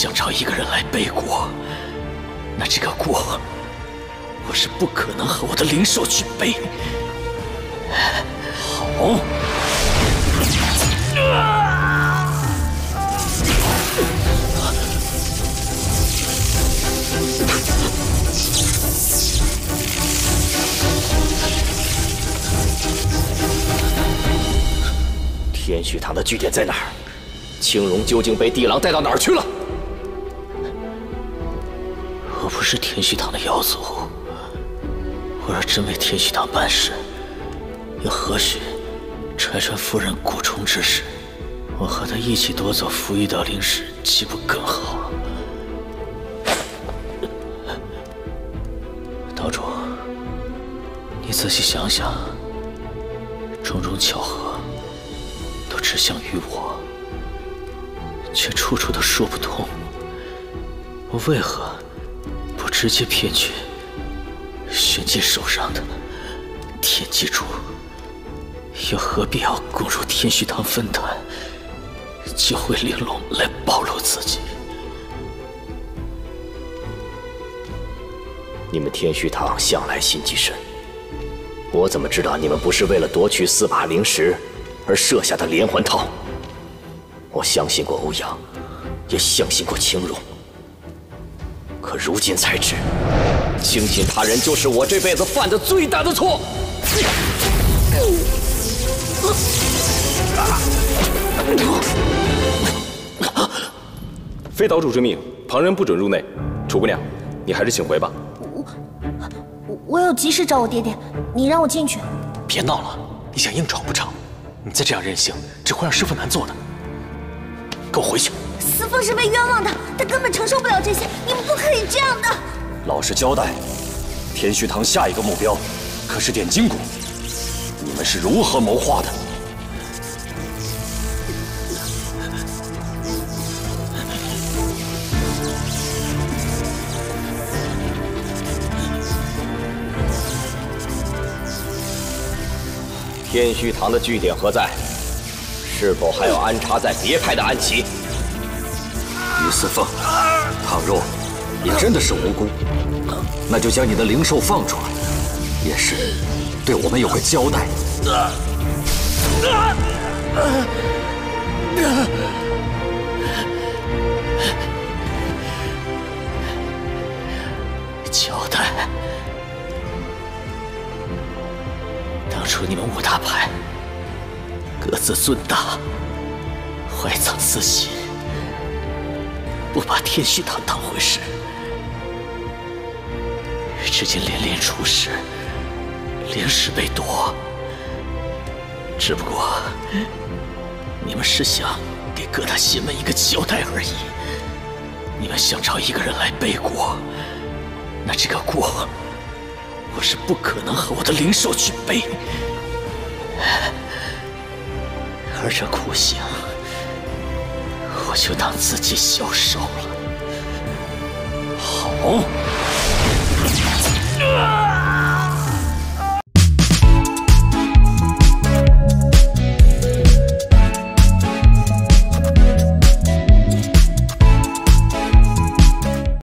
想找一个人来背锅，那这个锅我是不可能和我的灵兽去背。好。 天虚堂的据点在哪儿？青荣究竟被地狼带到哪儿去了？ 我不是天虚堂的妖族，我若真为天虚堂办事，又何须拆穿夫人蛊虫之事？我和他一起夺走符玉道灵石，岂不更好？道主，你仔细想想，种种巧合都指向于我，却处处都说不通。我为何不直接骗取玄阶手上的天机珠？又何必要攻入天虚堂分坛，救回玲珑来暴露自己？ 你们天虚堂向来心机深，我怎么知道你们不是为了夺取4把灵石而设下的连环套？我相信过欧阳，也相信过青荣，可如今才知，轻信他人就是我这辈子犯的最大的错。 非岛主之命，旁人不准入内。楚姑娘，你还是请回吧。 我有急事找我爹爹，你让我进去。 别闹了，你想硬闯不成？你再这样任性，只会让师父难做的。给我回去！ 司凤是被冤枉的，他根本承受不了这些，你们不可以这样的。 老实交代，天虚堂下一个目标可是点金谷，你们是如何谋划的？ 天虚堂的据点何在？是否还有安插在别派的暗棋？ 于四凤，倘若你真的是无辜，那就将你的灵兽放出来，也是对我们有个交代。 交代。当初你们5大派各自尊大，怀藏私心，不把天虚堂当回事，至今连连出事，灵石被夺。只不过你们是想给各大邪门一个交代而已。你们想找一个人来背锅，那这个锅我是不可能和我的灵兽去背。而这苦刑，我就当自己消受了。好。